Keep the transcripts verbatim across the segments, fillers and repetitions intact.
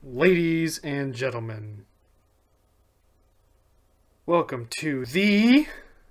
Ladies and gentlemen, welcome to the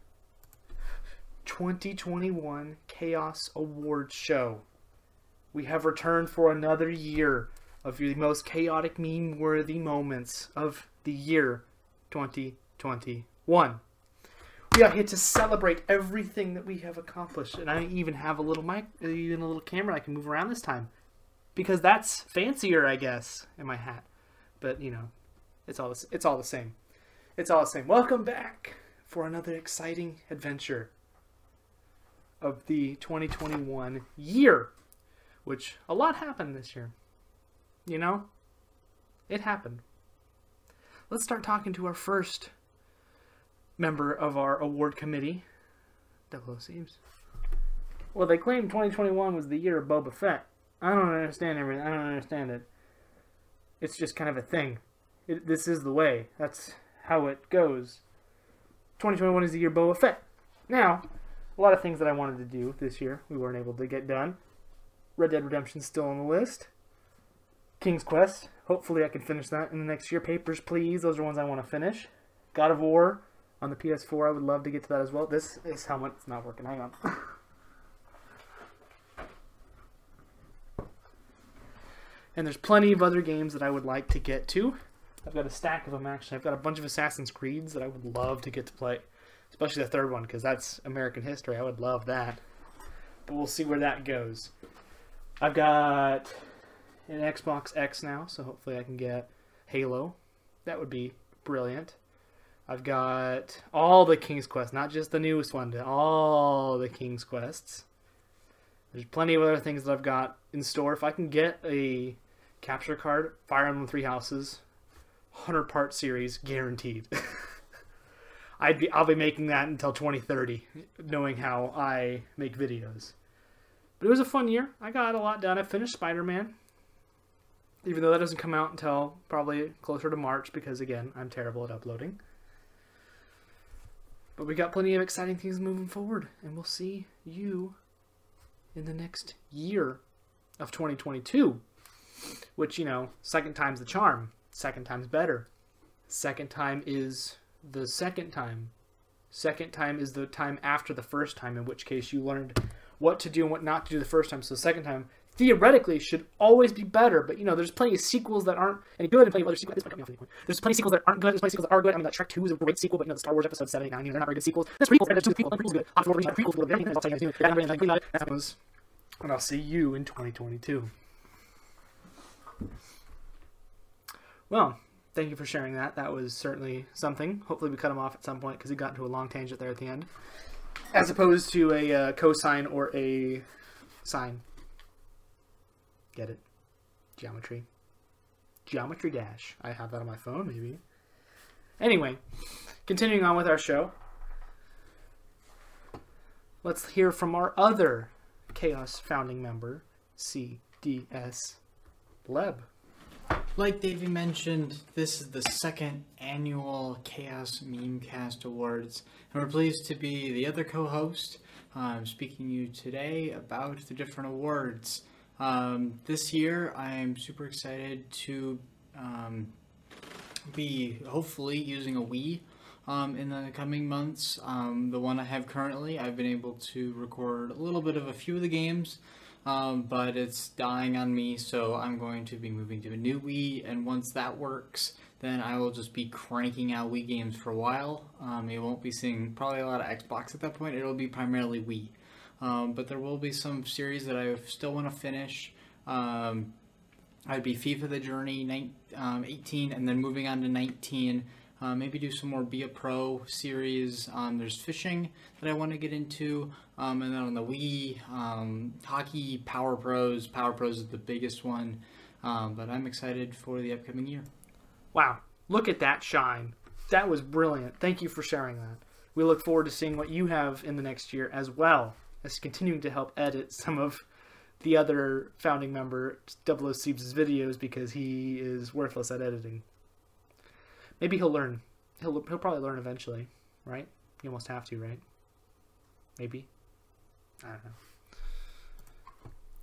twenty twenty-one Kahos Awards show. We have returned for another year of the most chaotic meme-worthy moments of the year twenty twenty-one. We are here to celebrate everything that we have accomplished, and I even have a little mic, even a little camera I can move around this time. Because that's fancier, I guess, in my hat. But, you know, it's all, the, it's all the same. It's all the same. Welcome back for another exciting adventure of the twenty twenty-one year. Which, a lot happened this year. You know? It happened. Let's start talking to our first member of our award committee. Double O Seams. Well, they claimed twenty twenty-one was the year of Boba Fett. I don't understand everything. I don't understand it. It's just kind of a thing. It, this is the way. That's how it goes. twenty twenty-one is the year of Boba Fett. Now, a lot of things that I wanted to do this year we weren't able to get done. Red Dead Redemption's still on the list. King's Quest. Hopefully I can finish that in the next year. Papers, Please. Those are ones I want to finish. God of War on the P S four. I would love to get to that as well. This is how much it's not working. Hang on. And there's plenty of other games that I would like to get to. I've got a stack of them, actually. I've got a bunch of Assassin's Creeds that I would love to get to play. Especially the third one, because that's American history. I would love that. But we'll see where that goes. I've got an Xbox X now, so hopefully I can get Halo. That would be brilliant. I've got all the King's Quest, not just the newest one, all the King's Quests. There's plenty of other things that I've got in store. If I can get a capture card, Fire Emblem Three Houses, one hundred part series, guaranteed. I'd be, I'll be making that until twenty thirty, knowing how I make videos. But it was a fun year. I got a lot done. I finished Spider-Man, even though that doesn't come out until probably closer to March, because, again, I'm terrible at uploading. But we got plenty of exciting things moving forward, and we'll see you in the next year of twenty twenty-two, which, you know, second time's the charm. Second time's better. Second time is the second time. Second time is the time after the first time, in which case you learned what to do and what not to do the first time. So the second time, theoretically, should always be better. But, you know, there's plenty of sequels that aren't any good and plenty of other sequels. There's plenty of sequels that aren't good. There's plenty of sequels that are good. I mean, like Shrek two is a great sequel, but, you know, the Star Wars episode seven, eight, nine, you know, they're not very good sequels. There's prequels. There's two prequels. There's prequels. Prequels good. Hot Wars, prequels good. Everything I'll tell you guys to do. That was, and I'll see you in twenty twenty-two. Well, thank you for sharing that. That was certainly something. Hopefully we cut him off at some point because he got into a long tangent there at the end. As opposed to a uh, cosine or a sine. Get it? Geometry. Geometry Dash. I have that on my phone, maybe. Anyway, continuing on with our show. Let's hear from our other Kahos founding member, C D S Leb. Like Davey mentioned, this is the second annual Kahos Memecast Awards, and we're pleased to be the other co-host. I'm speaking to you today about the different awards. Um, this year, I'm super excited to um, be hopefully using a Wii um, in the coming months. Um, the one I have currently, I've been able to record a little bit of a few of the games. Um, but it's dying on me, so I'm going to be moving to a new Wii, and once that works, then I will just be cranking out Wii games for a while. Um, you won't be seeing probably a lot of Xbox at that point. It'll be primarily Wii. Um, but there will be some series that I still want to finish. Um, I'd be FIFA The Journey um, eighteen, and then moving on to nineteen. Uh, maybe do some more Be a Pro series. Um, there's fishing that I want to get into. Um, and then on the Wii, um, hockey, Power Pros. Power Pros is the biggest one. Um, but I'm excited for the upcoming year. Wow. Look at that shine. That was brilliant. Thank you for sharing that. We look forward to seeing what you have in the next year, as well as continuing to help edit some of the other founding member, Double O Seeps' videos, because he is worthless at editing. Maybe he'll learn. He'll, he'll probably learn eventually, right? You almost have to, right? Maybe. I don't know.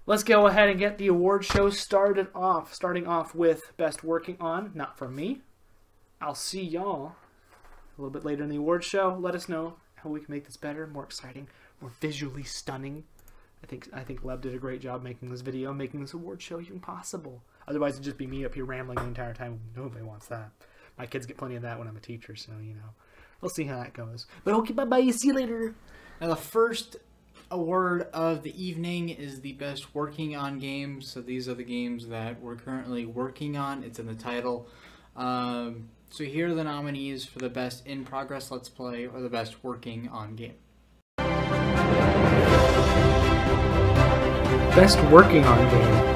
let's go ahead and get the award show started off. Starting off with Best Working On, not from me. I'll see y'all a little bit later in the award show. Let us know how we can make this better, more exciting, more visually stunning. I think I think Leb did a great job making this video, making this award show even possible. Otherwise, it'd just be me up here rambling the entire time. Nobody wants that. My kids get plenty of that when I'm a teacher, so, you know. We'll see how that goes. But okay, bye-bye. See you later. Now, the first award of the evening is the Best Working On game. So these are the games that we're currently working on. It's in the title. Um, so here are the nominees for the Best In Progress Let's Play or the Best Working On game. Best Working On game.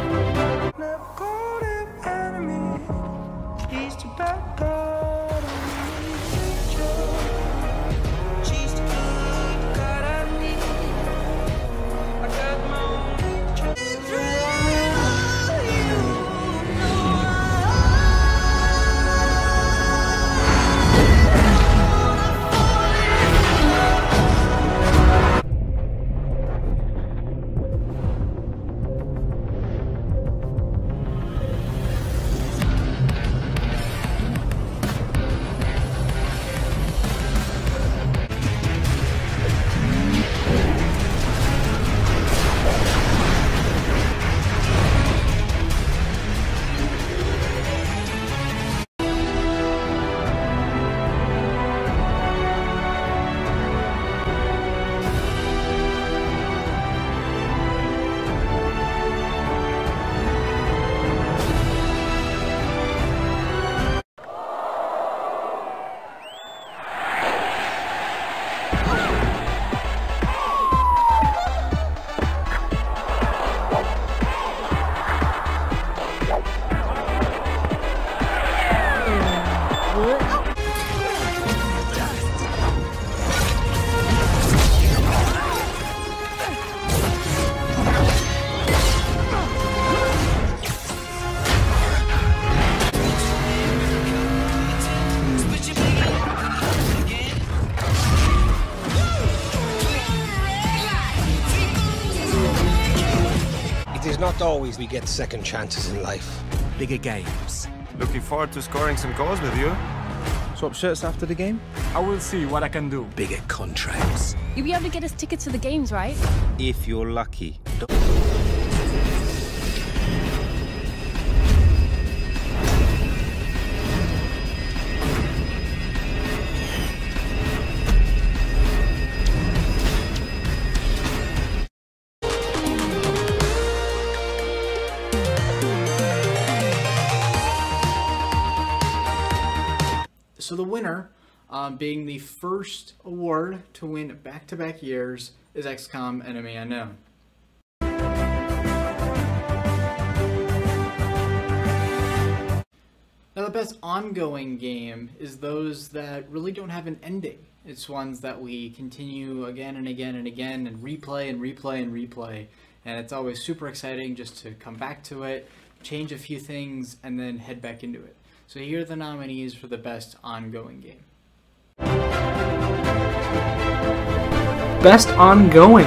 It is not always we get second chances in life. Bigger games. Looking forward to scoring some goals with you. Swap shirts after the game? I will see what I can do. Bigger contracts. You'll be able to get us tickets to the games, right? If you're lucky. So the winner, um, being the first award to win back-to-back years, is X COM Enemy Unknown. Now the best ongoing game is those that really don't have an ending. It's ones that we continue again and again and again and replay and replay and replay. And it's always super exciting just to come back to it, change a few things, and then head back into it. So here are the nominees for the best ongoing game. Best Ongoing.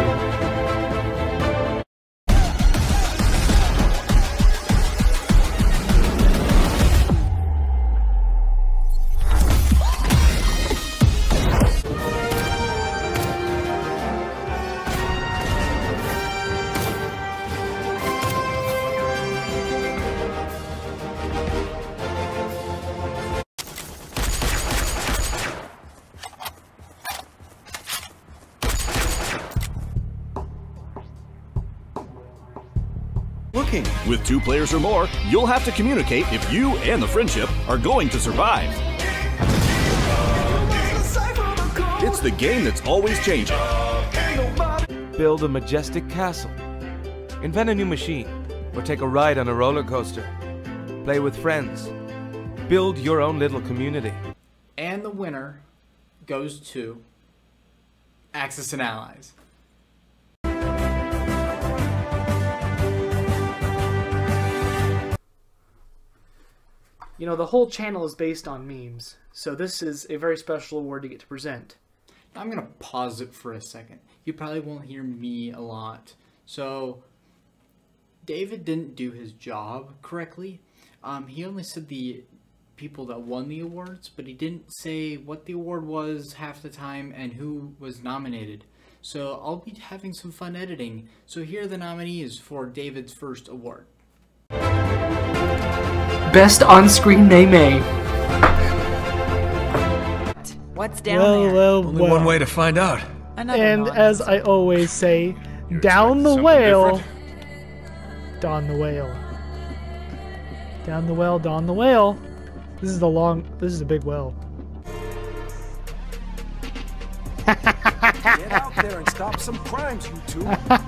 Working. With two players or more, you'll have to communicate if you and the friendship are going to survive. It's the game that's always changing. Build a majestic castle. Invent a new machine. Or take a ride on a roller coaster. Play with friends. Build your own little community. And the winner goes to Axis and Allies. You know, the whole channel is based on memes, so this is a very special award to get to present. I'm going to pause it for a second. You probably won't hear me a lot. So David didn't do his job correctly. Um, he only said the people that won the awards, but he didn't say what the award was half the time and who was nominated. So I'll be having some fun editing. So here are the nominees for David's first award. Best on-screen May May. What's down well, there? Well, Only well. one way to find out. Another And non- as I always say, You down the expecting something whale. different? Down the whale. Down the well, down the whale. This is the long, this is a big well. Get out there and stop some crimes, you two.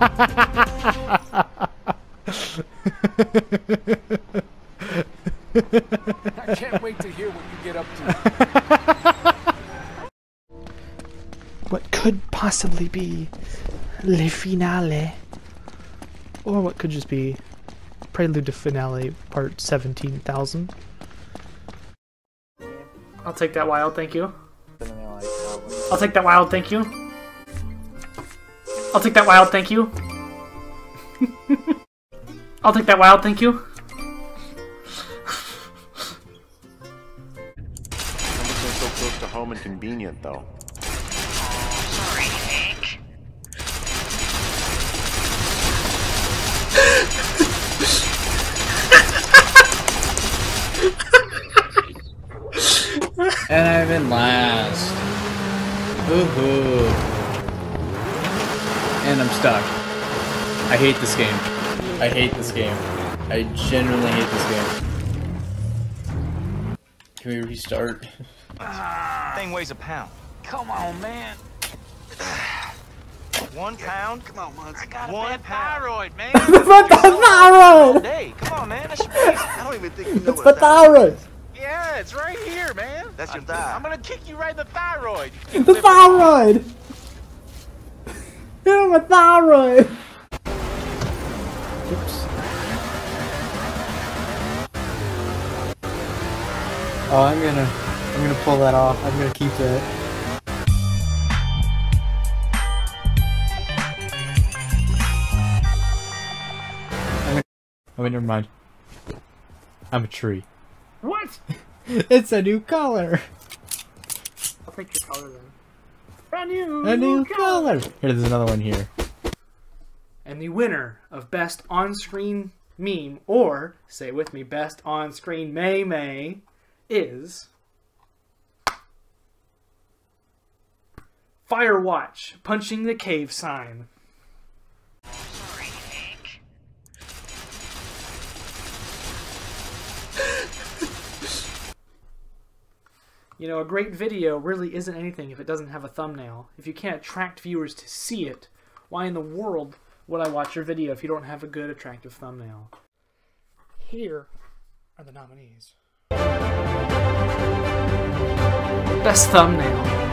I can't wait to hear what you get up to. What could possibly be le finale? Or what could just be Prelude to Finale Part seventeen thousand? I'll take that wild, thank you. I'll take that wild, thank you. I'll take that wild, thank you. I'll take that wild, thank you. Something so close to home and convenient, though. Sorry, Hank. And I'm in last. Woohoo. And I'm stuck. I hate this game. I hate this game. I genuinely hate this game. Can we restart? Thing weighs a pound. Come on, man. One pound? Come on, man. I got One a bad pound. thyroid, man. What the thyroid? Hey, come on, man. That should be. I don't even think you know It's what the that is. thyroid. Yeah, it's right here, man. That's your I'm, thigh. I'm gonna kick you right in the thyroid. The thyroid. Oh, my thyroid. Oops. Oh, I'm gonna, I'm gonna pull that off. I'm gonna keep that. Oh, wait, never mind. I'm a tree. What? It's a new color. I'll take your color then. A new, A new color. Here, there's another one here. And the winner of Best On-Screen Meme, or, say it with me, Best On-Screen May May, is... Firewatch, punching the cave sign. Sorry, Hank. You know, a great video really isn't anything if it doesn't have a thumbnail. If you can't attract viewers to see it, why in the world would I watch your video if you don't have a good, attractive thumbnail? Here are the nominees. Best thumbnail.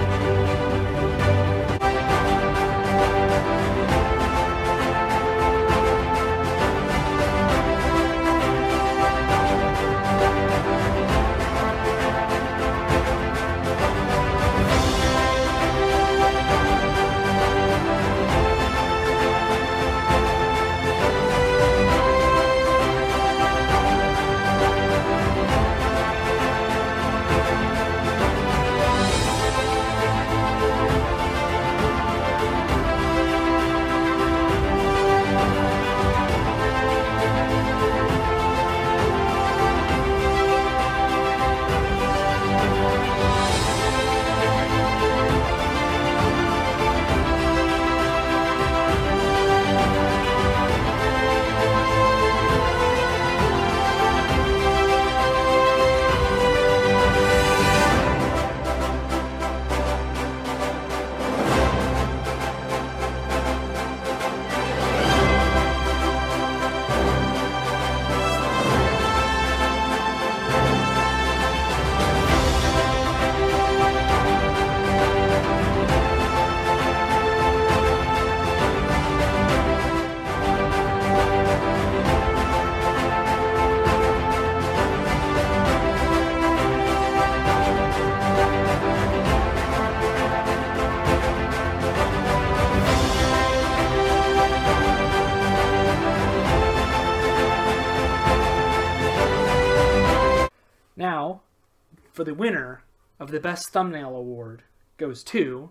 Now, for the winner of the Best Thumbnail Award goes to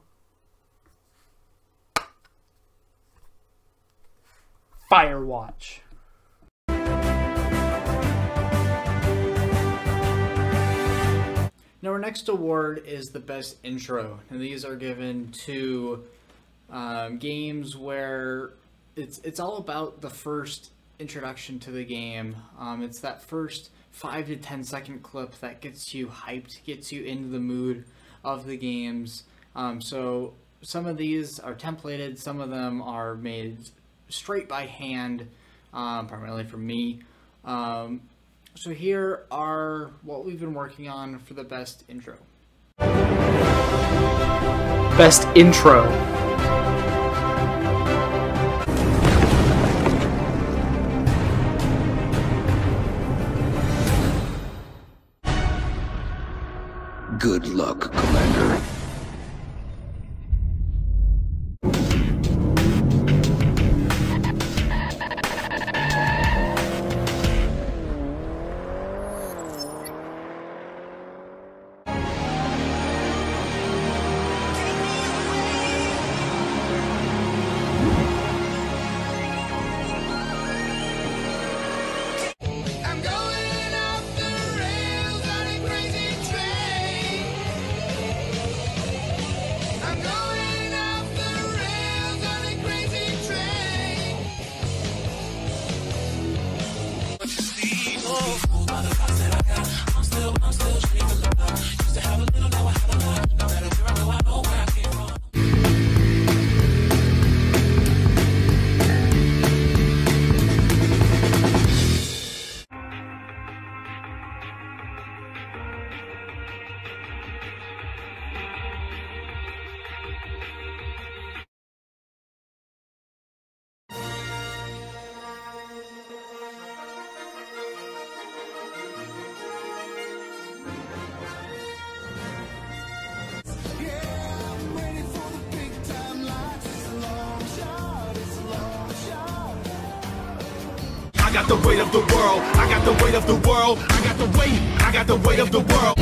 Firewatch. Now our next award is the Best Intro, and these are given to um, games where it's it's all about the first introduction to the game. Um, it's that first five to ten second clip that gets you hyped, gets you into the mood of the games. Um, so some of these are templated, some of them are made straight by hand, um, primarily for me. Um, So here are what we've been working on for the best intro. Best intro. Good luck, Commander. I got the weight of the world. I got the weight of the world. I got the weight. I got the weight of the world.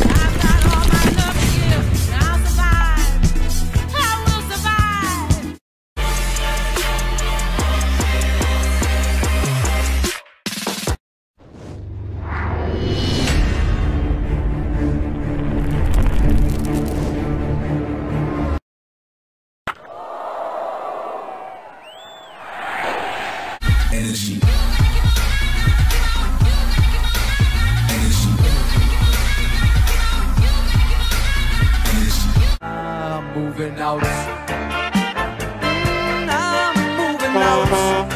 Energy. I'm moving out. I'm moving out.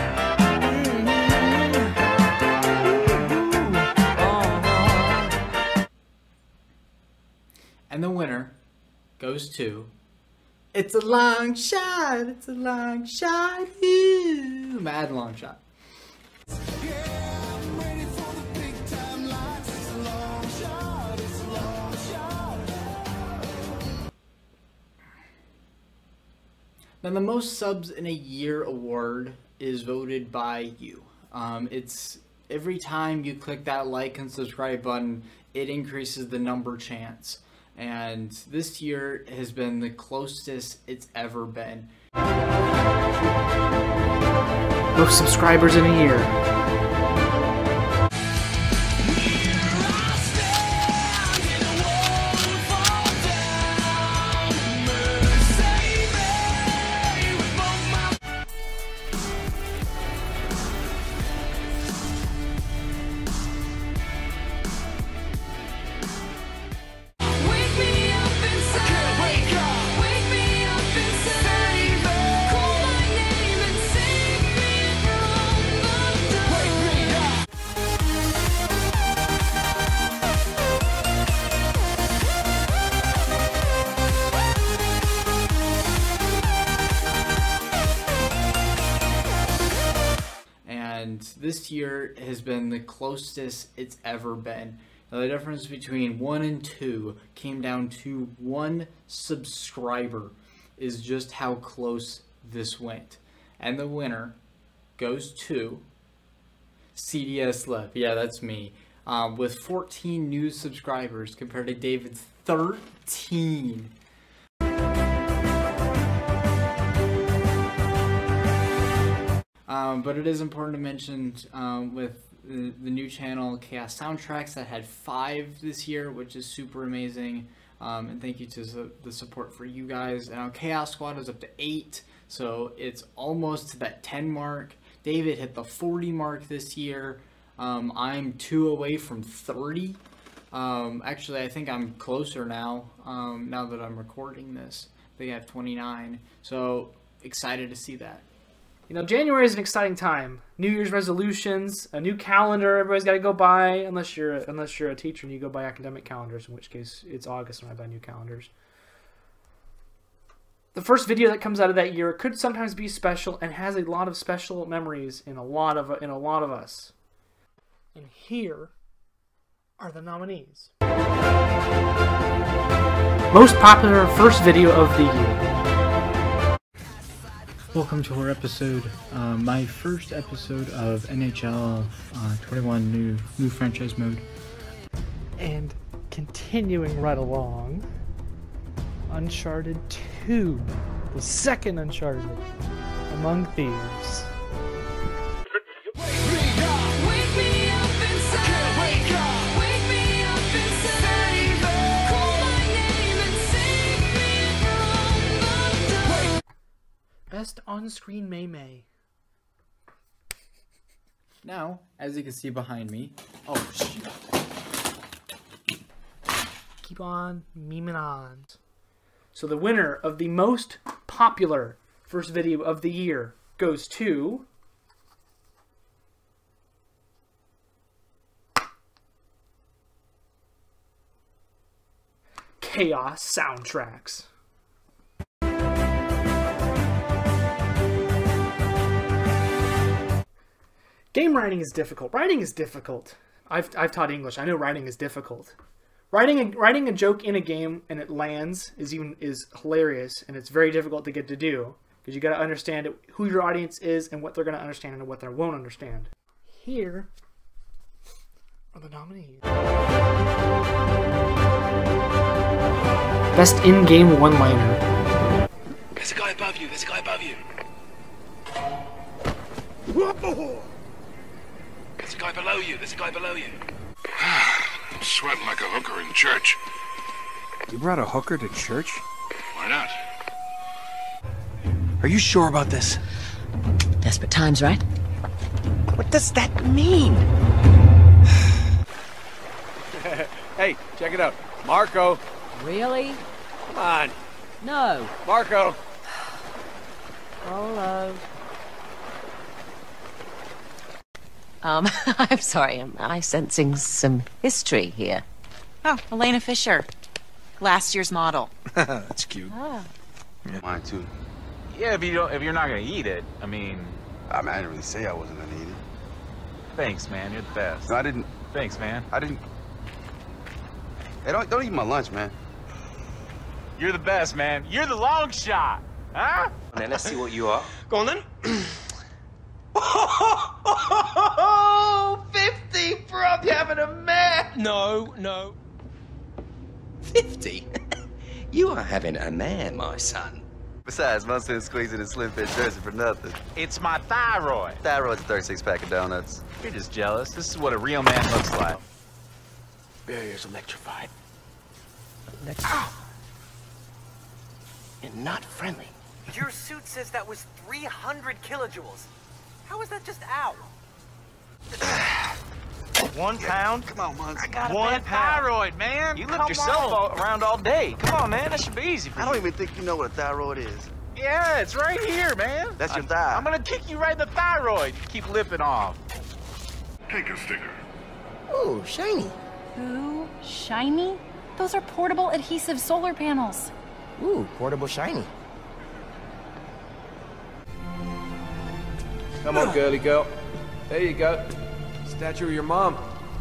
And the winner goes to It's a Long Shot, It's a Long Shot, Ew. Mad Long Shot. Now the most subs in a year award is voted by you. Um, it's every time you click that like and subscribe button, it increases the number chance. And this year has been the closest it's ever been. Most subscribers in a year. And this year has been the closest it's ever been. Now, the difference between one and two came down to one subscriber, is just how close this went. And the winner goes to C D S Left. Yeah, that's me. uh, with fourteen new subscribers compared to David's thirteen. Um, but it is important to mention um, with the, the new channel, Chaos Soundtracks, that had five this year, which is super amazing. Um, and thank you to the, the support for you guys. And our Chaos Squad is up to eight, so it's almost to that ten mark. David hit the forty mark this year. Um, I'm two away from thirty. Um, actually, I think I'm closer now, um, now that I'm recording this. They have twenty-nine, so excited to see that. You know, January is an exciting time. New Year's resolutions, a new calendar everybody's got to go buy, unless you're unless you're a teacher and you go buy academic calendars, in which case it's August when I buy new calendars. The first video that comes out of that year could sometimes be special and has a lot of special memories in a lot of in a lot of us. And here are the nominees. Most popular first video of the year. Welcome to our episode, uh, my first episode of N H L uh, twenty-one new new franchise mode. And continuing right along, Uncharted two, the second Uncharted, Among Thieves. Best on-screen May May. Now, as you can see behind me, oh shit. Keep on memeing on. So the winner of the most popular first video of the year goes to Chaos Soundtracks. Game writing is difficult. Writing is difficult. I've, I've taught English. I know writing is difficult. Writing a, writing a joke in a game and it lands is even is hilarious, and it's very difficult to get to do because you got to understand it, who your audience is and what they're going to understand and what they won't understand. Here are the nominees. Best in-game one-liner. There's a guy above you. There's a guy above you. There's a guy below you. There's a guy below you. I'm sweating like a hooker in church. You brought a hooker to church? Why not? Are you sure about this? Desperate times, right? What does that mean? Hey, check it out. Marco. Really? Come on. No. Marco. Hello. Um, I'm sorry, am I sensing some history here? Oh, Elena Fisher. Last year's model. That's cute. Ah. Yeah. Mine too. Yeah, if you don't, if you're not gonna eat it, I mean. I mean, I didn't really say I wasn't gonna eat it. Thanks, man. You're the best. No, I didn't. Thanks, man. I didn't. Hey, don't don't eat my lunch, man. You're the best, man. You're the long shot, huh? Now let's see what you are. Go on then. fifty, bro, I'm having a man. No, no. Fifty? You are having a man, my son. Besides, most of squeezing a slim fit jersey for nothing. It's my thyroid. Thyroid's a thirty-six pack of donuts. You're just jealous. This is what a real man looks like. Barrier's electrified. Ow! And not friendly. Your suit says that was three hundred kilojoules. How is that just out? One pound? Come on, man. I got One a bad thyroid, man. You lift Come yourself on. all, around all day. Come on, man. That should be easy for I you. don't even think you know what a thyroid is. Yeah, it's right here, man. That's your I'm, thigh. I'm gonna kick you right in the thyroid. You keep lipping off. Take a sticker. Oh, shiny. Ooh, shiny? Those are portable adhesive solar panels. Ooh, portable shiny. Come on, girly girl. There you go. Statue of your mom.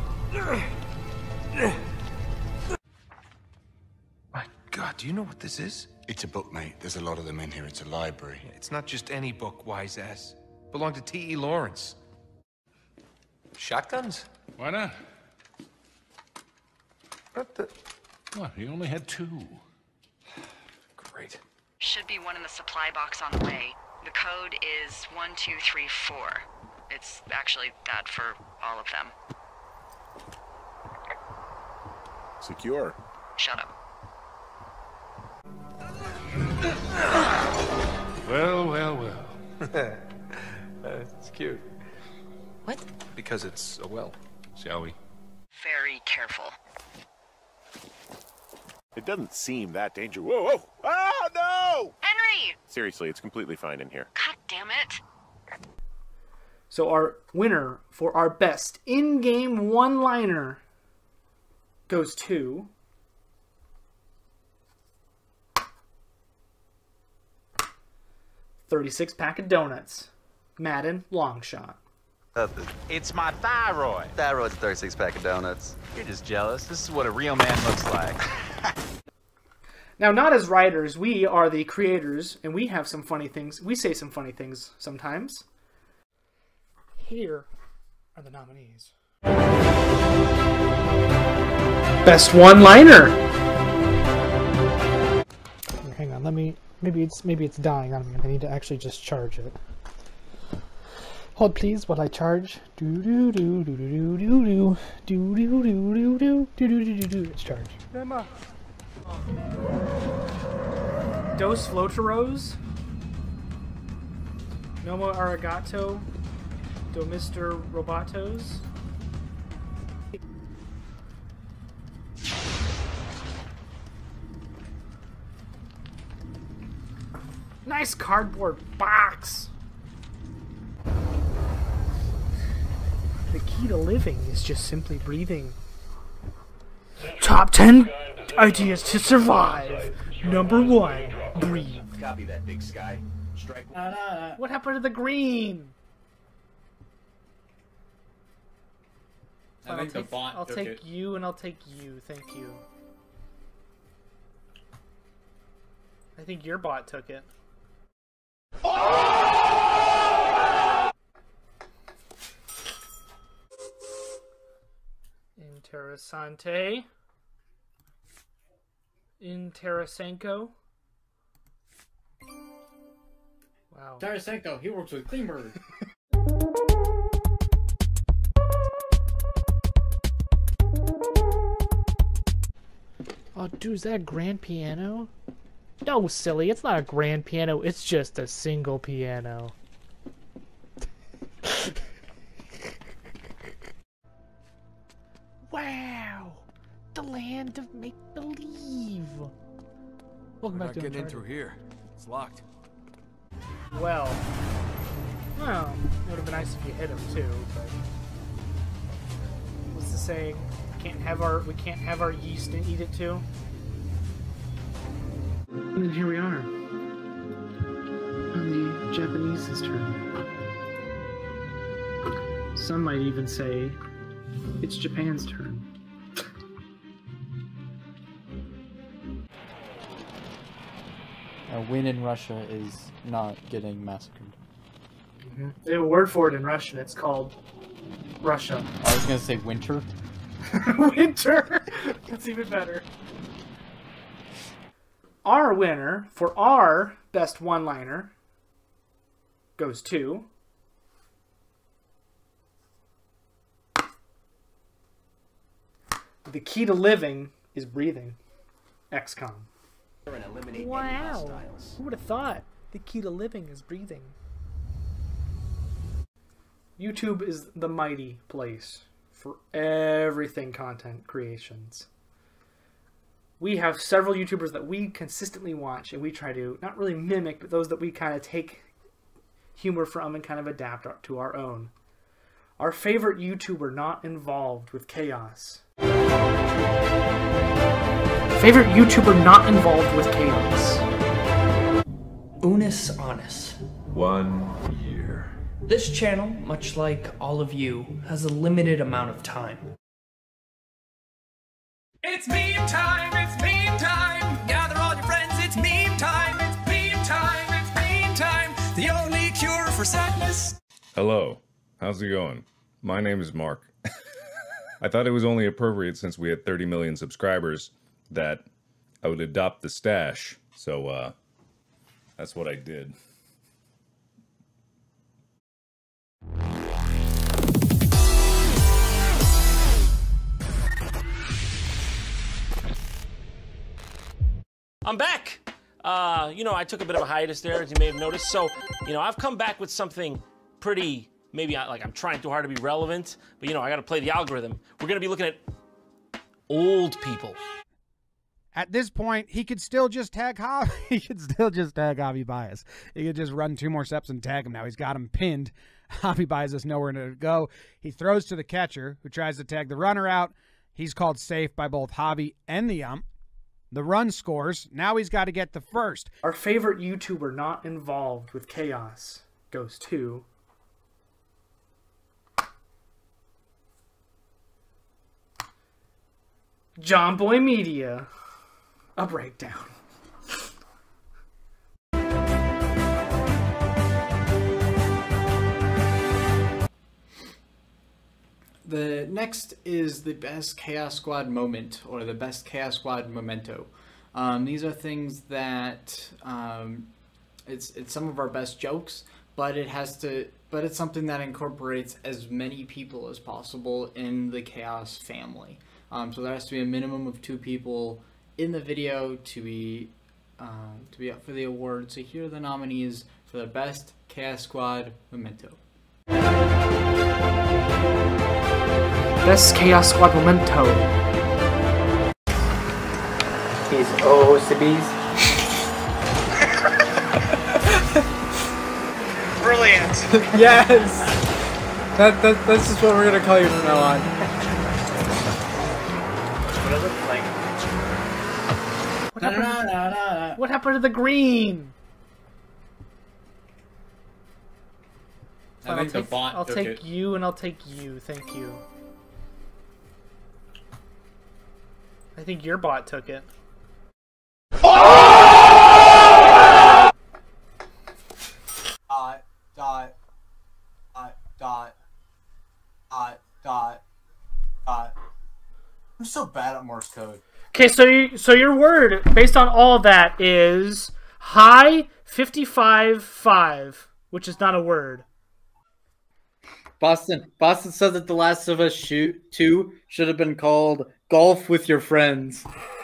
My God, do you know what this is? It's a book, mate. There's a lot of them in here. It's a library. It's not just any book, wise ass. Belonged to T E Lawrence. Shotguns? Why not? What the? What? He only had two. Great. Should be one in the supply box on the way. The code is one two three four. It's actually that for all of them. Secure. Shut up. Well, well, well. It's cute. What? Because it's a well. Shall we? Very careful. It doesn't seem that dangerous. Whoa, whoa! Ah, no! Henry! Seriously, it's completely fine in here. God damn it. So our winner for our best in-game one-liner goes to thirty-six pack of donuts, Madden Longshot. It's my thyroid. Thyroid's thirty-six pack of donuts. You're just jealous. This is what a real man looks like. Now, not as writers, we are the creators, and we have some funny things. We say some funny things sometimes. Here are the nominees. Best one-liner. Hang on, let me. Maybe it's maybe it's dying on me, and I need to actually just charge it. Hold please while I charge. Do do do do do do do do do do do do do do do do do. It's charged. Emma. Dos Floteros. Nomo Arigato. Do Mister Robotos. Nice cardboard box. The key to living is just simply breathing. Top ten ideas to survive. Number one, breathe. Copy that, Big Sky. Strike. What happened to the green? I I'll think the take, bot I'll took take it. you and I'll take you. Thank you. I think your bot took it. Interessante. Interesanko. Wow. Tarasenko, he works with Klingberg. Oh, dude, is that a grand piano? No, silly, it's not a grand piano. It's just a single piano. Wow! The land of make-believe! Welcome We're back not to getting in Uncharted. through here. It's locked. Well. Well, it would have been nice if you hit him too, but what's the saying? Can't have our we can't have our yeast and eat it too. And then here we are. On the Japanese's turn. Some might even say it's Japan's turn. A win in Russia is not getting massacred. Mm-hmm. They have a word for it in Russian. It's called Russia. I was gonna say winter. Winter! That's even better. Our winner for our best one-liner goes to the key to living is breathing. X COM. Wow. Who would have thought the key to living is breathing? YouTube is the mighty place for everything content creations. We have several YouTubers that we consistently watch, and we try to not really mimic, but those that we kind of take humor from and kind of adapt to our own. Our favorite YouTuber not involved with chaos. Favorite YouTuber not involved with chaos. Unis Honest. One year. This channel, much like all of you, has a limited amount of time. It's meme time, it's meme time. Gather all your friends, it's meme time. It's meme time, it's meme time. The only cure for sadness. Hello, how's it going? My name is Mark. I thought it was only appropriate, since we had thirty million subscribers, that I would adopt the stash. So uh, that's what I did. I'm back! Uh, you know, I took a bit of a hiatus there, as you may have noticed. So, you know, I've come back with something pretty, maybe I, like I'm trying too hard to be relevant, but you know, I gotta play the algorithm. We're gonna be looking at old people. At this point, he could still just tag Javi. He could still just tag Javi Baez. He could just run two more steps and tag him. Now he's got him pinned. Javi Baez has nowhere to go. He throws to the catcher, who tries to tag the runner out. He's called safe by both Javi and the ump. The run scores. Now he's got to get the first. Our favorite YouTuber not involved with chaos goes to... John Boy Media. A breakdown. The next is the best Chaos Squad moment, or the best Chaos Squad memento. Um, these are things that um, it's it's some of our best jokes, but it has to, but it's something that incorporates as many people as possible in the Chaos family. Um, so there has to be a minimum of two people in the video to be uh, to be up for the award. So here are the nominees for the best Chaos Squad memento. Best Chaos Squad memento. He's O C Bs. Brilliant. Yes. That, that that's just what we're gonna call you from now on. What does it look like? What happened, what happened to the green? I I'll think the take, bot I'll took take it. you and I'll take you. Thank you. I think your bot took it. Dot, dot, dot, dot, dot, dot, dot. I'm so bad at Morse code. Okay, so you, so your word based on all of that is high fifty-five five, which is not a word. Boston, Boston says that The Last of Us Shoot two should have been called Golf with Your Friends.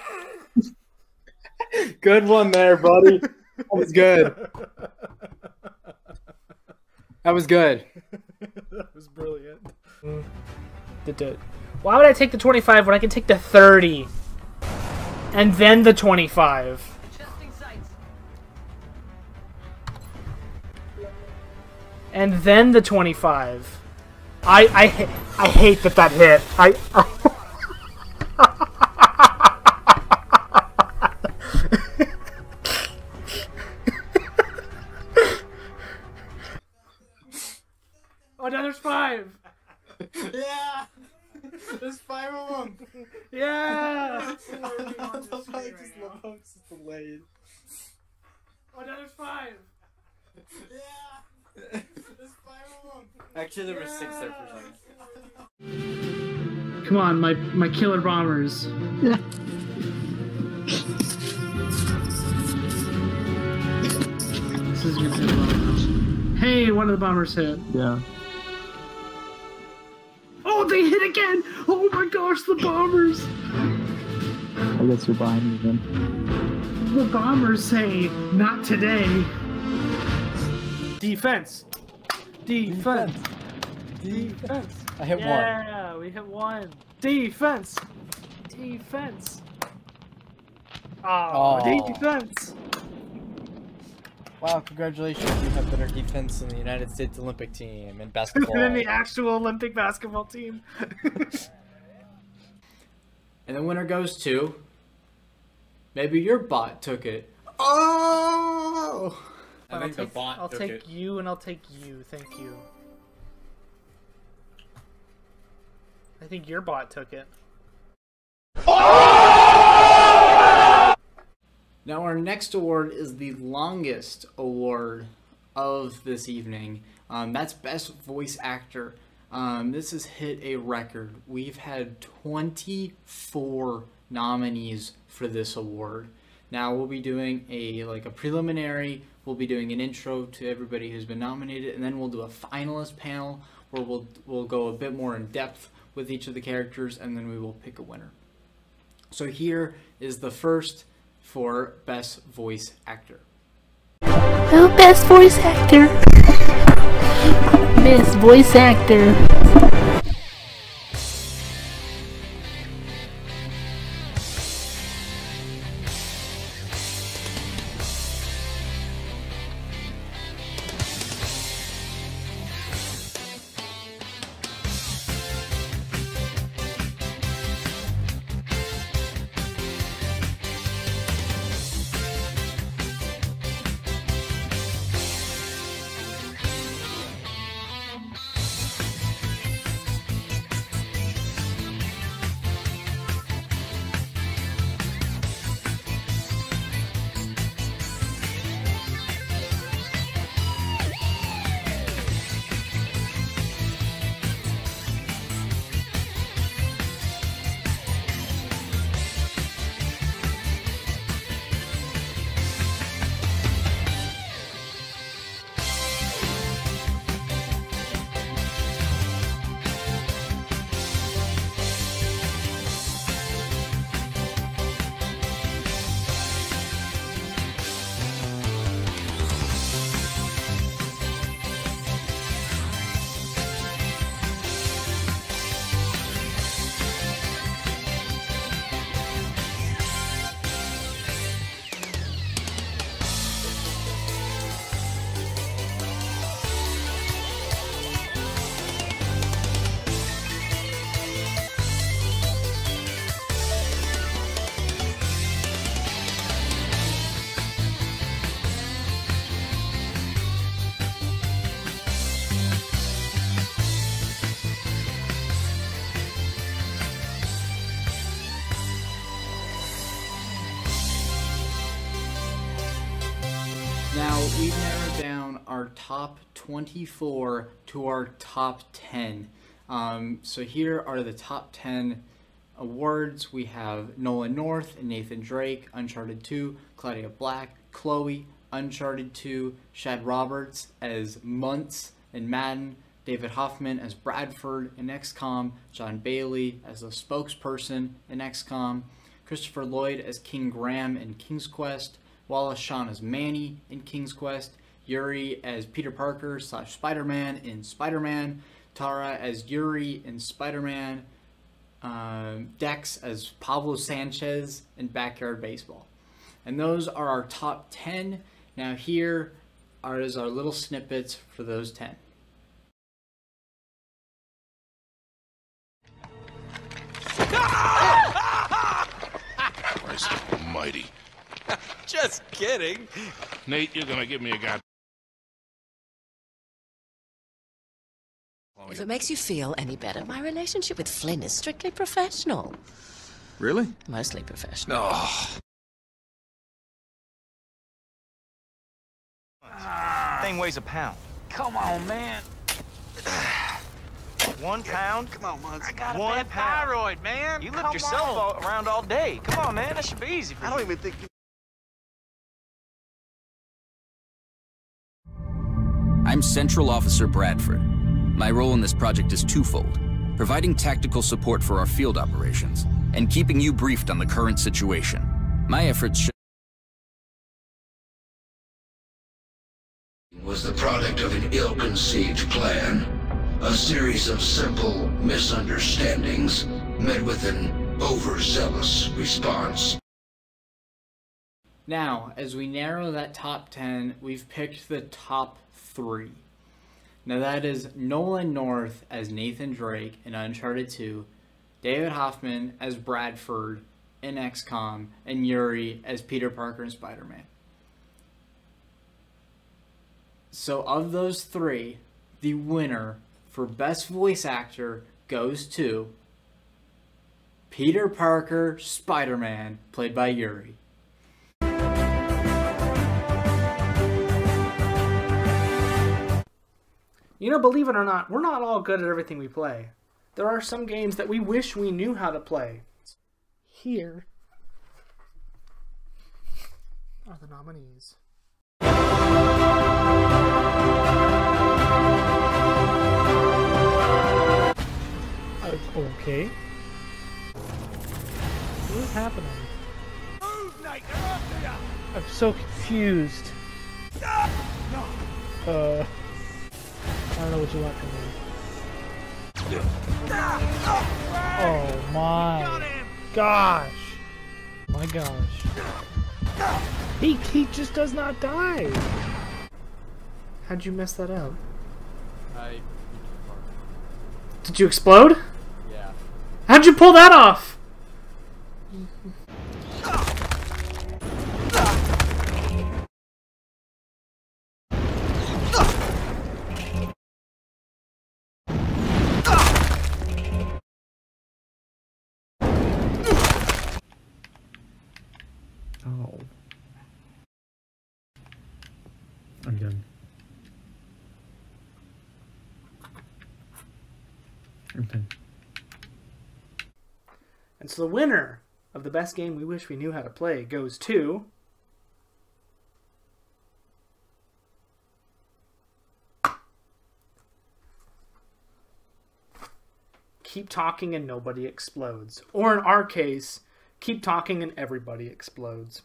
Good one there, buddy. That was good. That was good. That was brilliant. Did it. Why would I take the twenty-five when I can take the thirty? And then the twenty-five. And then the twenty-five. I I I hate that that hit. I. Oh, now there's five. Yeah. There's five of them. Yeah. I love how it just looks delayed. Oh, now there's five. Yeah. There's five of them. Actually, there were six there for a second. Come on, my my killer bombers. Yeah. This is gonna hit a bomber. Hey, one of the bombers hit. Yeah. Oh, they hit again! Oh my gosh, the bombers! I guess you're behind me then. The bombers say, not today. Defense. Defense. Defense. I hit one. Yeah, we hit one. Defense. Defense. Oh, Oh. defense. Wow, congratulations. You have better defense than the United States Olympic team in basketball. Than the actual Olympic basketball team. And the winner goes to... Maybe your bot took it. Oh! I I'll think take, the bot I'll took take it. you and I'll take you. Thank you. I think your bot took it. Now our next award is the longest award of this evening. Um, that's Best Voice Actor. Um, this has hit a record. We've had twenty-four nominees for this award. Now we'll be doing a like a preliminary, we'll be doing an intro to everybody who's been nominated, and then we'll do a finalist panel where we'll we'll go a bit more in depth with each of the characters, and then we will pick a winner. So here is the first for Best Voice Actor. Oh, Best Voice Actor. Best Voice Actor. Now, we've narrowed down our top twenty-four to our top ten. Um, so here are the top ten awards. We have Nolan North and Nathan Drake, Uncharted two, Claudia Black, Chloe, Uncharted two, Shad Roberts as Muntz in Madden, David Hoffman as Bradford in X COM, John Bailey as the spokesperson in X COM, Christopher Lloyd as King Graham in King's Quest, Wallace Shawn as Manny in King's Quest, Yuri as Peter Parker slash Spider-Man in Spider-Man, Tara as Yuri in Spider-Man, uh, Dex as Pablo Sanchez in Backyard Baseball. And those are our top ten. Now here are is our little snippets for those ten. Christ almighty. Just kidding. Nate, you're gonna give me a god. If it makes you feel any better, my relationship with Flynn is strictly professional. Really? Mostly professional. Oh. Thing weighs a pound. Come on, man. One pound? Come on, Muggs. I got a One bad pound. thyroid, man. You lift Come yourself on. all, around all day. Come on, man. That should be easy for I you. don't even think you... I'm Central Officer Bradford. My role in this project is twofold: providing tactical support for our field operations, and keeping you briefed on the current situation. My efforts should was the product of an ill-conceived plan, a series of simple misunderstandings met with an overzealous response. Now, as we narrow that top ten, we've picked the top three. Now that is Nolan North as Nathan Drake in Uncharted two, David Hoffman as Bradford in X COM, and Yuri as Peter Parker in Spider-Man. So of those three, the winner for Best Voice Actor goes to Peter Parker, Spider-Man, played by Yuri. You know, believe it or not, we're not all good at everything we play. There are some games that we wish we knew how to play. Here are the nominees. Okay. What is happening? I'm so confused. Uh, I don't know what you want from me. Oh my gosh. My gosh. He, he just does not die. How'd you mess that up? I... Did you explode? Yeah. How'd you pull that off? Oh. I'm done. I'm done. And so the winner of the best game we wish we knew how to play goes to... Keep Talking and Nobody Explodes. Or in our case, Keep Talking and Everybody Explodes.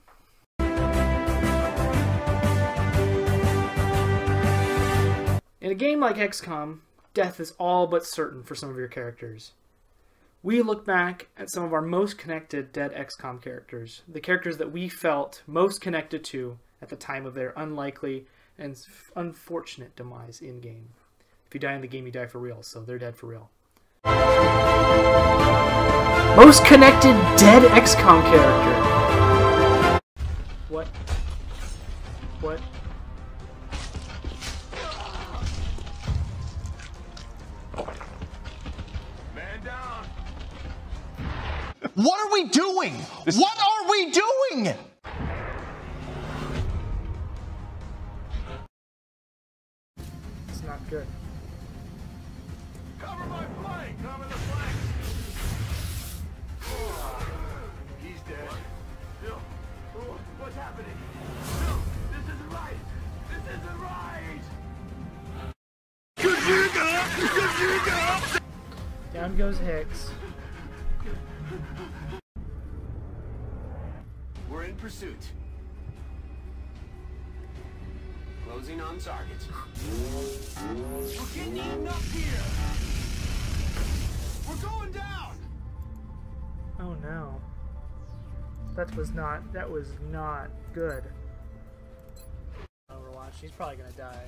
In a game like X COM, death is all but certain for some of your characters. We look back at some of our most connected dead X COM characters, the characters that we felt most connected to at the time of their unlikely and unfortunate demise in-game. If you die in the game, you die for real, so they're dead for real. Most connected dead X COM character. What? What? What are we doing? This what are we doing? It's not good. Cover my flank! Cover the flank! He's dead. Bill, what's happening? Bill, this isn't right! This isn't right! Down goes Hicks. We're in pursuit. Closing on target. We're getting eaten up here. We're going down. Oh no. That was not, that was not good. Overwatch, he's probably gonna die.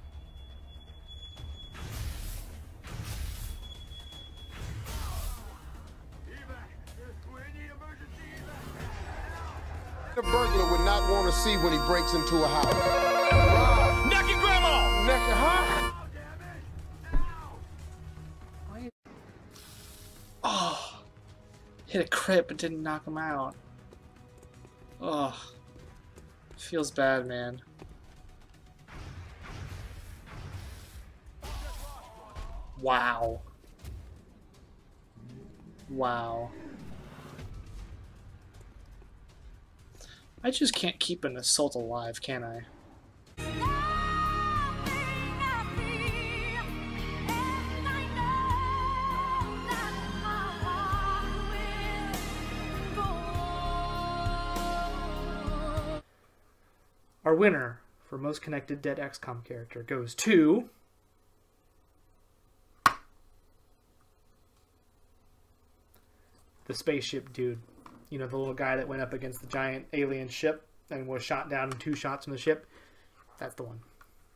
A burglar would not want to see when he breaks into a house. Neck your grandma! Neck your huh? Oh, hit a crit but didn't knock him out. Oh, feels bad, man. Wow. Wow. I just can't keep an assault alive, can I? Our winner for most connected dead X COM character goes to... the spaceship dude. You know, the little guy that went up against the giant alien ship and was shot down in two shots from the ship. That's the one.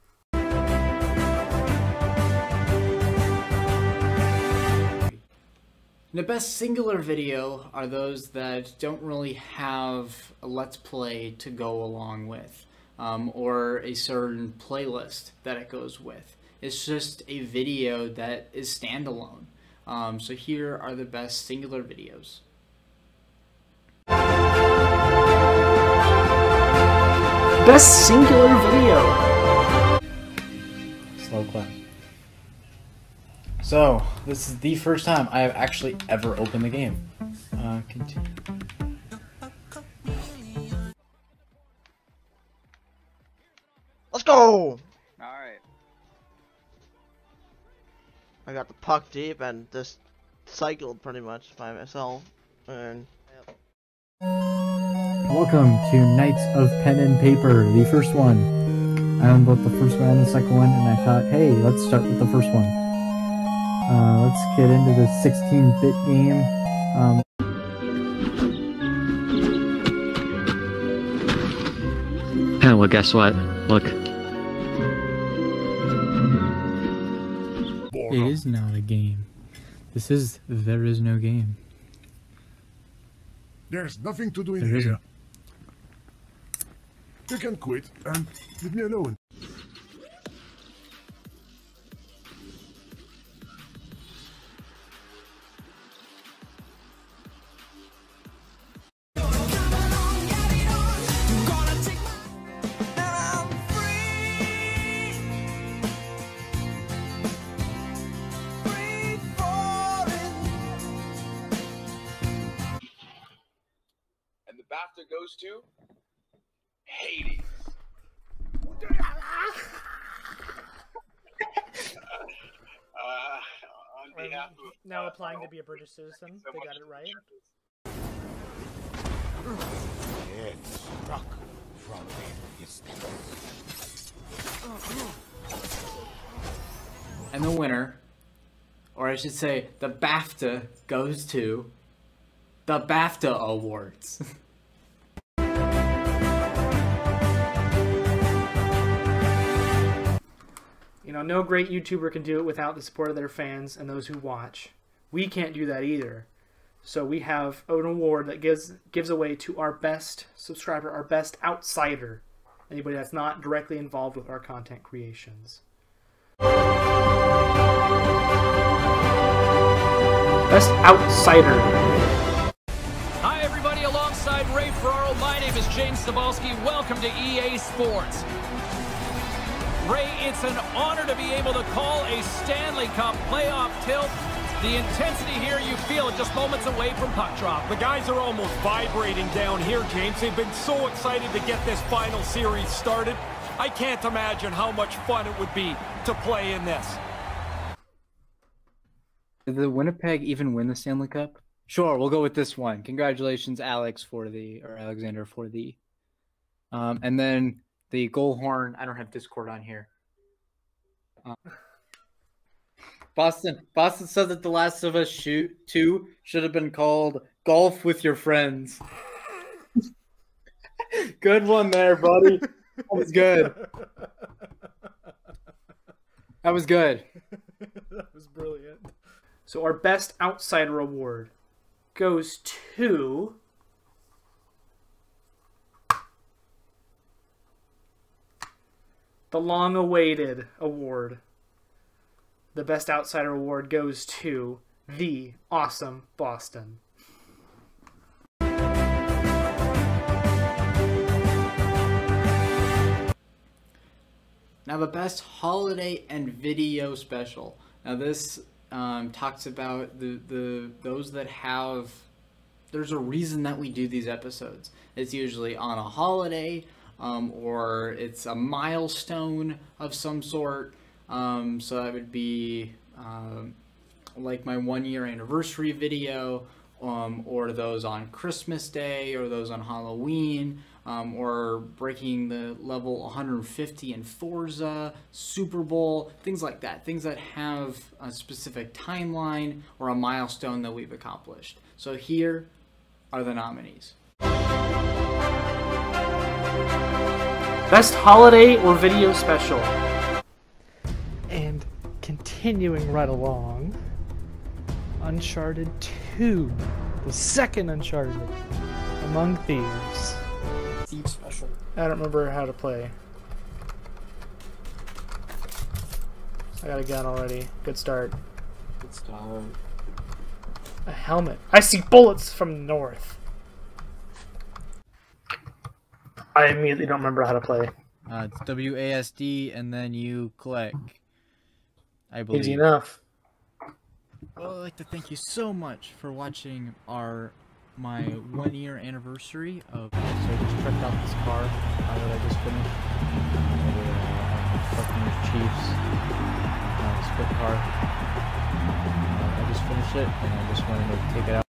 The best singular video are those that don't really have a Let's Play to go along with, um, or a certain playlist that it goes with. It's just a video that is standalone. Um, so here are the best singular videos. Best singular video. Slow clap. So, this is the first time I have actually ever opened the game. Uh, continue. Let's go! Alright. I got the puck deep and just cycled pretty much by myself. And yep. Welcome to Knights of Pen and Paper, the first one. I owned both the first one and the second one, and I thought, hey, let's start with the first one. Uh, let's get into the sixteen bit game. Um, Oh, well, guess what? Look. It is not a game. This is There Is No Game. There's nothing to do in There here. isn't. You can quit and leave me alone. And the BAFTA goes to Hades. uh, on behalf of Now applying to be a British citizen, they got it right. It struck from a distance. And the winner, or I should say, the BAFTA goes to the BAFTA Awards. You know, no great YouTuber can do it without the support of their fans and those who watch. We can't do that either. So we have an award that gives gives away to our best subscriber, our best outsider. Anybody that's not directly involved with our content creations. Best outsider. Hi, everybody. Alongside Ray Ferraro, my name is James Stabalski. Welcome to E A Sports. Ray, it's an honor to be able to call a Stanley Cup playoff tilt. The intensity here, you feel it just moments away from puck drop. The guys are almost vibrating down here, James. They've been so excited to get this final series started. I can't imagine how much fun it would be to play in this. Did the Winnipeg even win the Stanley Cup? Sure, we'll go with this one. Congratulations, Alex, for the, or Alexander for the, um, and then the goal horn. I don't have Discord on here. Uh, Boston, Boston said that The Last of Us shoot two should have been called Golf with Your Friends. Good one there, buddy. That was good. That was good. That was brilliant. So our best outsider award goes to the long-awaited award. The best outsider award goes to the awesome Boston. Now the best holiday and video special. Now this um, talks about the, the those that have, there's a reason that we do these episodes. It's usually on a holiday um, or it's a milestone of some sort. Um, so that would be um, like my one year anniversary video, um, or those on Christmas Day, or those on Halloween, um, or breaking the level one hundred fifty in Forza, Super Bowl, things like that. Things that have a specific timeline or a milestone that we've accomplished. So here are the nominees. Best holiday or video special. And continuing right along, Uncharted two, the second Uncharted, Among Thieves. Thief special. I don't remember how to play. I got a gun already. Good start. Good start. A helmet. I see bullets from north. I immediately don't remember how to play. Uh, it's W A S D and then you click. I believe. Easy enough. Well, I'd like to thank you so much for watching our my one year anniversary of. So I just checked out this car uh, that I just finished. Uh, Buccaneers Chiefs uh, split car. Uh, I just finished it, and I just wanted to take it out.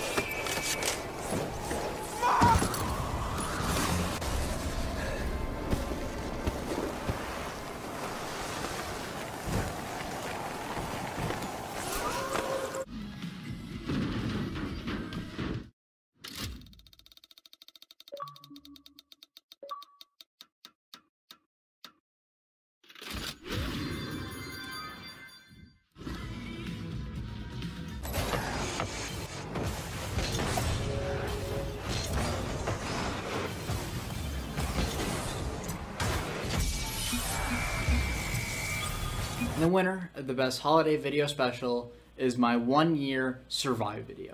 And the winner of the best holiday video special is my one year Survive video.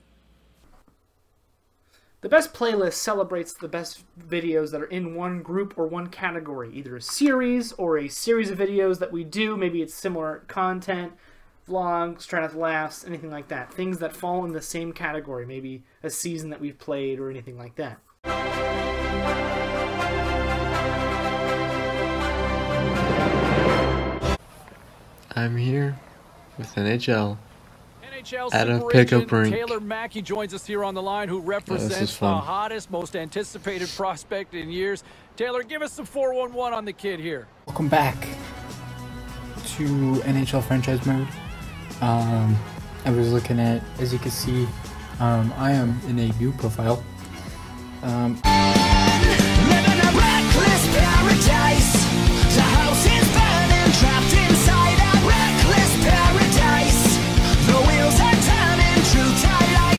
The best playlist celebrates the best videos that are in one group or one category, either a series or a series of videos that we do. Maybe it's similar content, vlogs, try not to laughs, anything like that. Things that fall in the same category, maybe a season that we've played or anything like that. I'm here with N H L. N H L At a super pickup agent rink. Taylor Mackey joins us here on the line, who is represents the fun. hottest, most anticipated prospect in years. Taylor, give us some four one one on the kid here. Welcome back to N H L franchise mode. Um, I was looking at, as you can see, um, I am in a view profile. Um, Living a reckless paradise. The house is burning, trapped inside a reckless paradise. The wheels are turning, true twilight.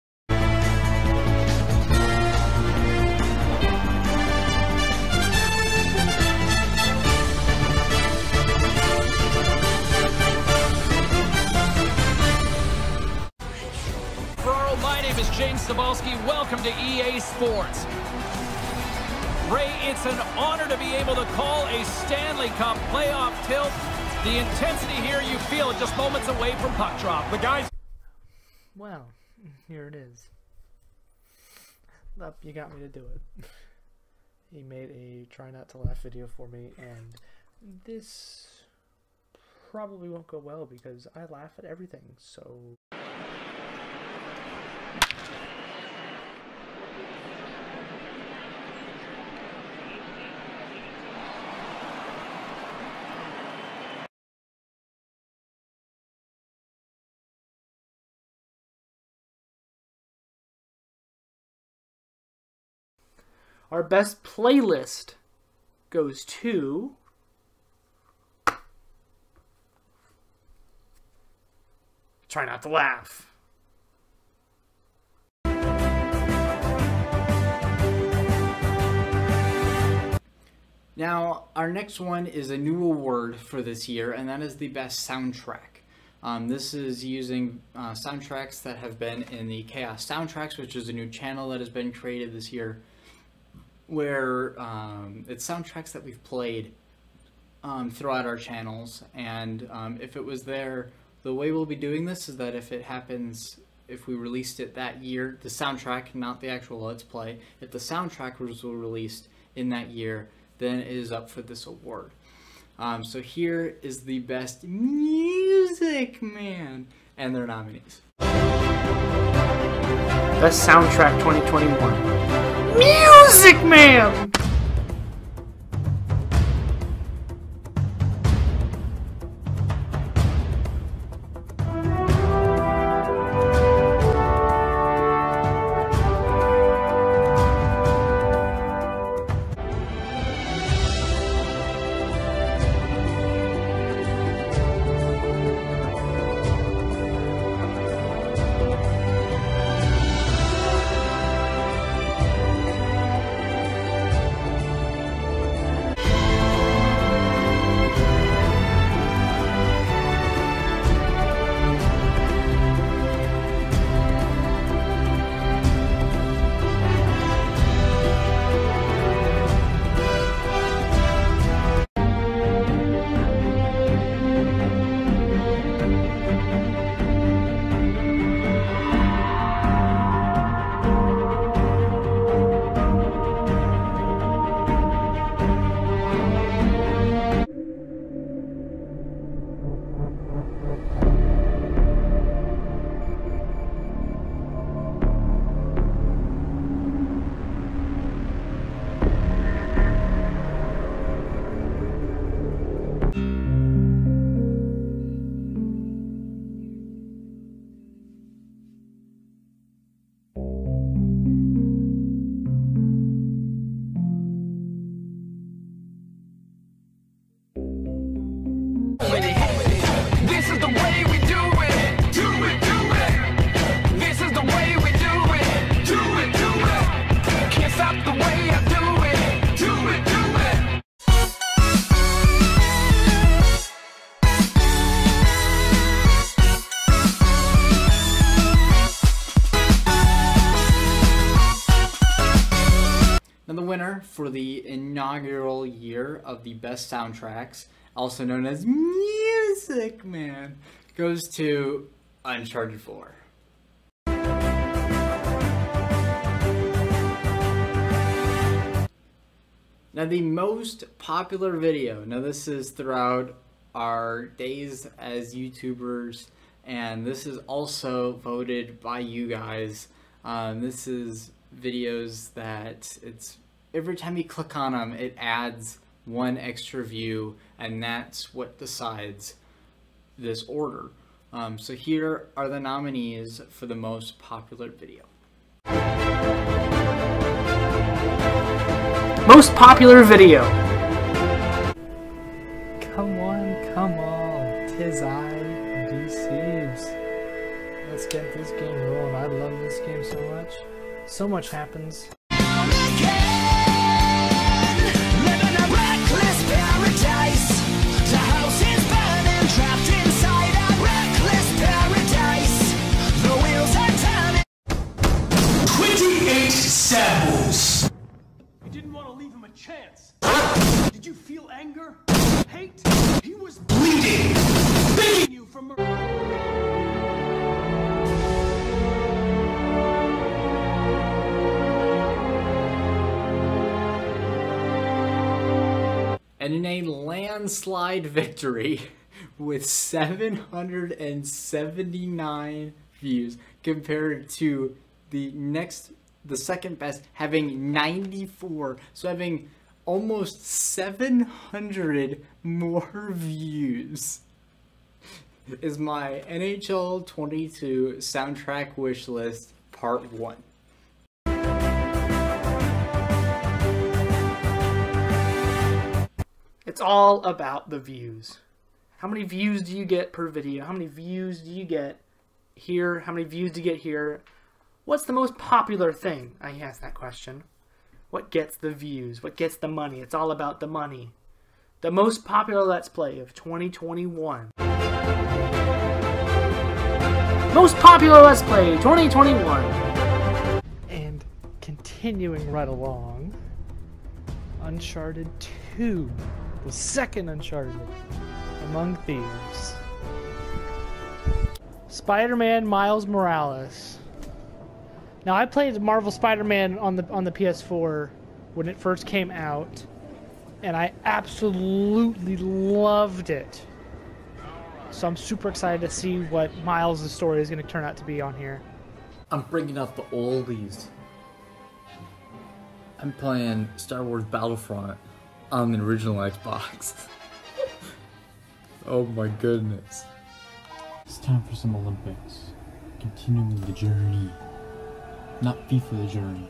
Ferraro, my name is James Cebulski. Welcome to E A Sports. Ray, it's an honor to be able to call a Stanley Cup playoff tilt. The intensity here, you feel it just moments away from puck drop. The guys... Well, here it is. Up, you got me to do it. He made a try not to laugh video for me, and this probably won't go well because I laugh at everything, so... Our best playlist goes to Try Not to Laugh. Now, our next one is a new award for this year, and that is the best soundtrack. Um, this is using uh, soundtracks that have been in the Kahos Soundtracks, which is a new channel that has been created this year, where um, it's soundtracks that we've played um, throughout our channels. And um, if it was there, the way we'll be doing this is that if it happens, if we released it that year, the soundtrack, not the actual Let's Play, if the soundtrack was released in that year, then it is up for this award. Um, so here is the best music, man, and their nominees. Best Soundtrack twenty twenty-one. Music Man! winner for the inaugural year of the best soundtracks, also known as Music Man, goes to Uncharted four. Now the most popular video, now this is throughout our days as YouTubers, and this is also voted by you guys. Um, this is videos that it's every time you click on them, it adds one extra view, and that's what decides this order. Um, so here are the nominees for the most popular video. Most popular video. Come on, come on, 'tis I who deceives. Let's get this game rolling. I love this game so much. So much happens. twenty-eight samples. You didn't want to leave him a chance. Did you feel anger? Hate? He was bleeding. begging you for murder. And in a landslide victory with seven hundred seventy-nine views compared to the next, the second best, having ninety-four, so having almost seven hundred more views, is my N H L twenty-two soundtrack wish list part one. It's all about the views. How many views do you get per video? How many views do you get here? How many views do you get here? What's the most popular thing? I asked that question. What gets the views? What gets the money? It's all about the money. The most popular Let's Play of twenty twenty-one. Most popular Let's Play twenty twenty-one. And continuing right along, Uncharted two. The second Uncharted, Among Thieves. Spider-Man Miles Morales. Now I played Marvel Spider-Man on the on the P S four when it first came out, and I absolutely loved it. So I'm super excited to see what Miles' story is going to turn out to be on here. I'm bringing out the oldies. I'm playing Star Wars Battlefront on the original Xbox. Oh my goodness. It's time for some Olympics. Continuing the journey. Not FIFA the journey.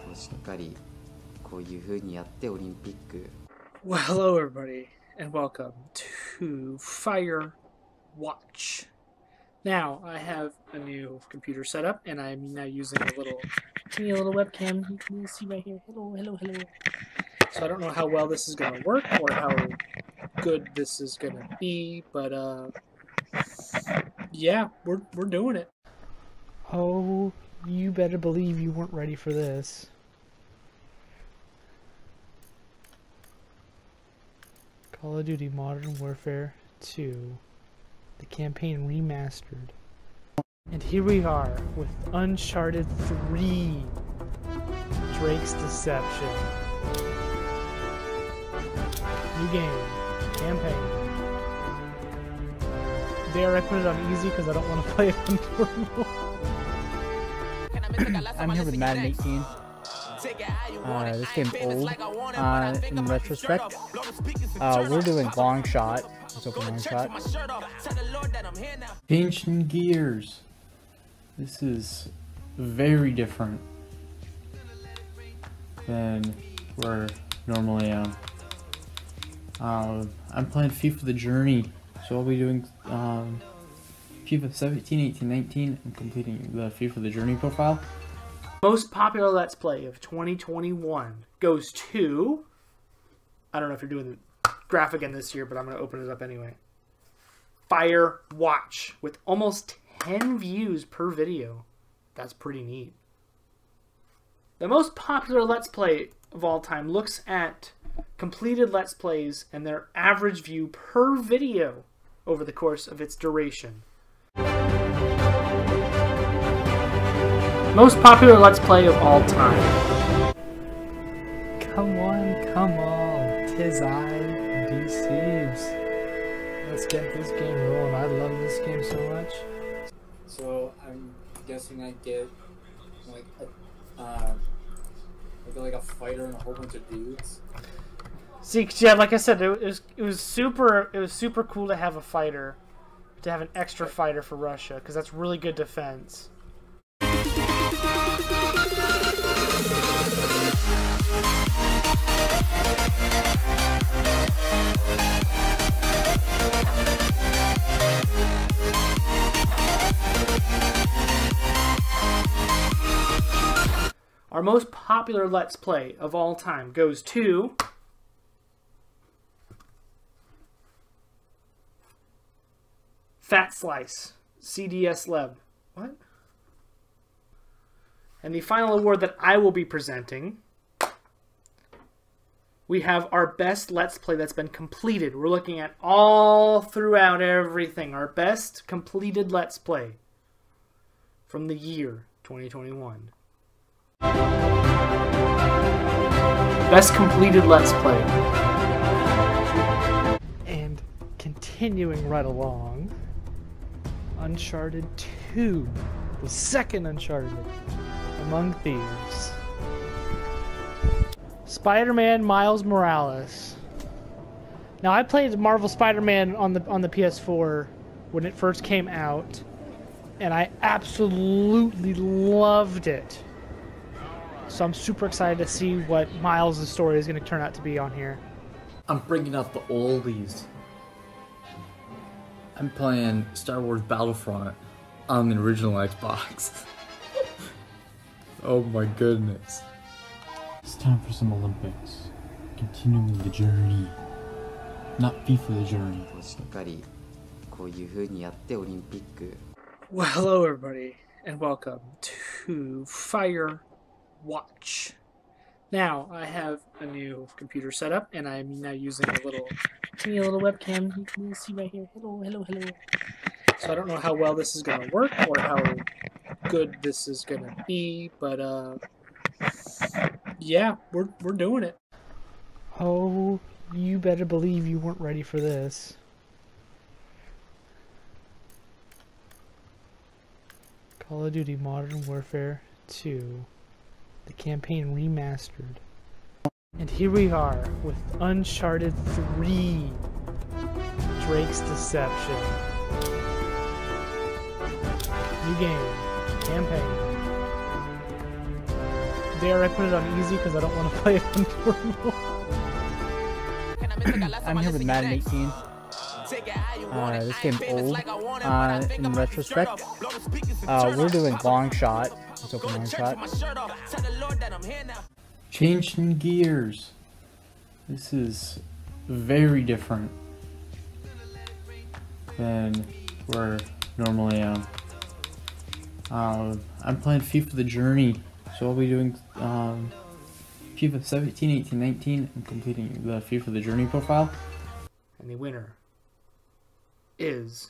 Well, hello everybody, and welcome to Fire Watch. Now, I have a new computer set up, and I'm now using a little, teeny little webcam. You can see right here. Hello, hello, hello. So I don't know how well this is going to work, or how good this is going to be, but uh, yeah, we're we're doing it. Oh, you better believe you weren't ready for this. Call of Duty Modern Warfare two, the campaign remastered. And here we are with Uncharted three, Drake's Deception. New game, campaign. Dare I put it on easy because I don't want to play it on normal. I'm here with Madden eighteen. Uh, this game's old uh, in retrospect. Uh, we're doing long shot. Let's open long shot. Ancient Gears. This is very different than where normally am. Uh, I'm playing FIFA the Journey, so I'll be doing um, FIFA seventeen, eighteen, nineteen, and completing the FIFA the Journey profile. Most popular Let's Play of twenty twenty-one goes to... I don't know if you're doing the graphic in this year, but I'm going to open it up anyway. Fire Watch, with almost ten views per video. That's pretty neat. The most popular Let's Play of all time looks at completed Let's Plays and their average view per video over the course of its duration. Most popular Let's Play of all time. Come on, come on, 'tis I, deceives. Let's get this game rolling. I love this game so much. So I'm guessing I get like a, uh, I get like a fighter and a whole bunch of dudes. See, 'cause, yeah, like I said, it was it was super it was super cool to have a fighter, to have an extra fighter for Russia, because that's really good defense. Our most popular Let's Play of all time goes to Fat Slice, C D S Leb. What? And the final award that I will be presenting, we have our best Let's Play that's been completed. We're looking at all throughout everything. Our best completed Let's Play from the year twenty twenty-one. Best completed Let's Play. And continuing right along, Uncharted two, the second Uncharted, Among Thieves. Spider-Man Miles Morales. Now I played Marvel Spider-Man on the on the P S four when it first came out, and I absolutely loved it. So I'm super excited to see what Miles' story is going to turn out to be on here. I'm bringing out the oldies. I'm playing Star Wars Battlefront on the original Xbox. Oh my goodness. It's time for some Olympics. Continuing the journey. Not FIFA the journey. Well, hello everybody, and welcome to Fire Watch. Now, I have a new computer setup, and I'm now using a little, teeny little webcam. You can see right here. Hello, hello, hello. So I don't know how well this is going to work, or how good this is going to be, but uh, yeah, we're we're doing it. Oh, you better believe you weren't ready for this. Call of Duty Modern Warfare two. The campaign remastered. And here we are with Uncharted three, Drake's Deception. New game, campaign. Dare I put it on easy because I don't want to play it on normal. I'm here with Madden eighteen. Uh, this game's old. Uh, in retrospect, uh, we're doing long shot. Let's open long shot. Changing gears. This is very different than where normally am. Uh, I'm playing FIFA the Journey, so I'll be doing um, FIFA seventeen, eighteen, nineteen, and completing the FIFA the Journey profile. And the winner is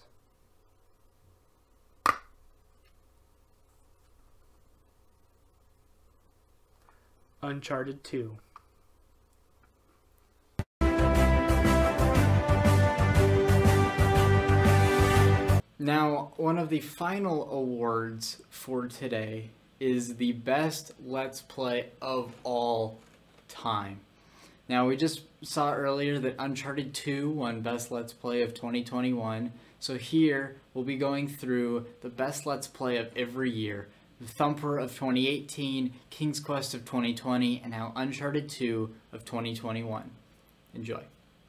Uncharted two. Now, one of the final awards for today is the best Let's Play of all time. Now, we just saw earlier that Uncharted two won Best Let's Play of twenty twenty-one. So here, we'll be going through the best Let's Play of every year. The Thumper of twenty eighteen, King's Quest of twenty twenty, and now Uncharted two of twenty twenty-one. Enjoy.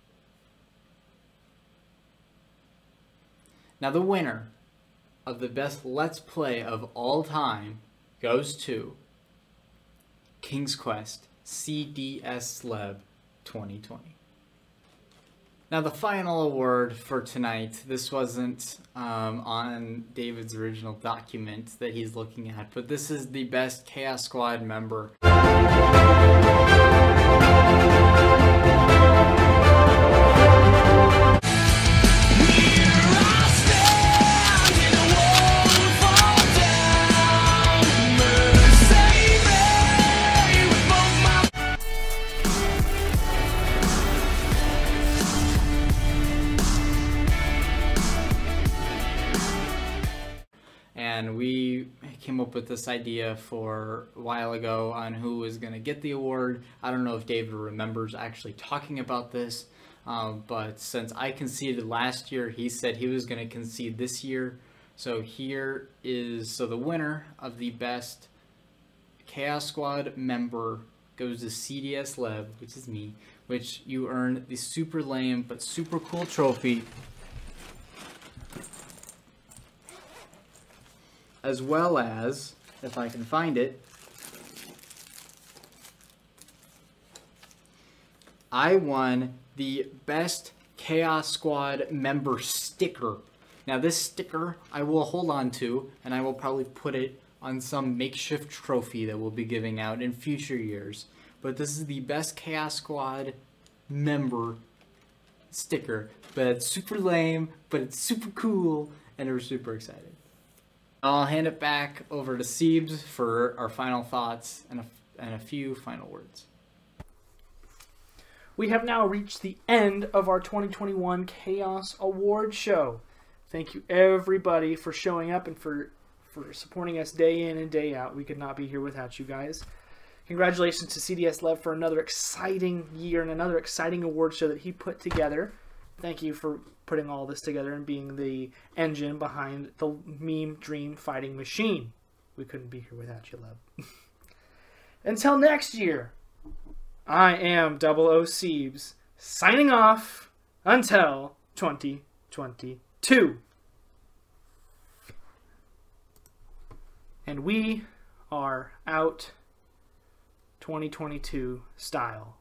Now the winner of the best Let's Play of all time goes to King's Quest C D S Leb twenty twenty. Now the final award for tonight, this wasn't um, on David's original document that he's looking at, but this is the best Chaos Squad member. And we came up with this idea for a while ago on who was going to get the award. I don't know if David remembers actually talking about this, um, but since I conceded last year, he said he was going to concede this year. So here is, so the winner of the best Chaos Squad member goes to C D S Lev, which is me, which you earn the super lame but super cool trophy, as well as, if I can find it, I won the best Chaos Squad member sticker. Now this sticker I will hold on to, and I will probably put it on some makeshift trophy that we'll be giving out in future years. But this is the best Chaos Squad member sticker. But it's super lame, but it's super cool, and we're super excited. I'll hand it back over to Siebes for our final thoughts and a, and a few final words. We have now reached the end of our twenty twenty-one Chaos Awards show. Thank you everybody for showing up and for, for supporting us day in and day out. We could not be here without you guys. Congratulations to C D S Lev for another exciting year and another exciting award show that he put together. Thank you for putting all this together and being the engine behind the meme dream fighting machine. We couldn't be here without you, Lev. Until next year, I am Double O Siebes, signing off until twenty twenty-two. And we are out twenty twenty-two style.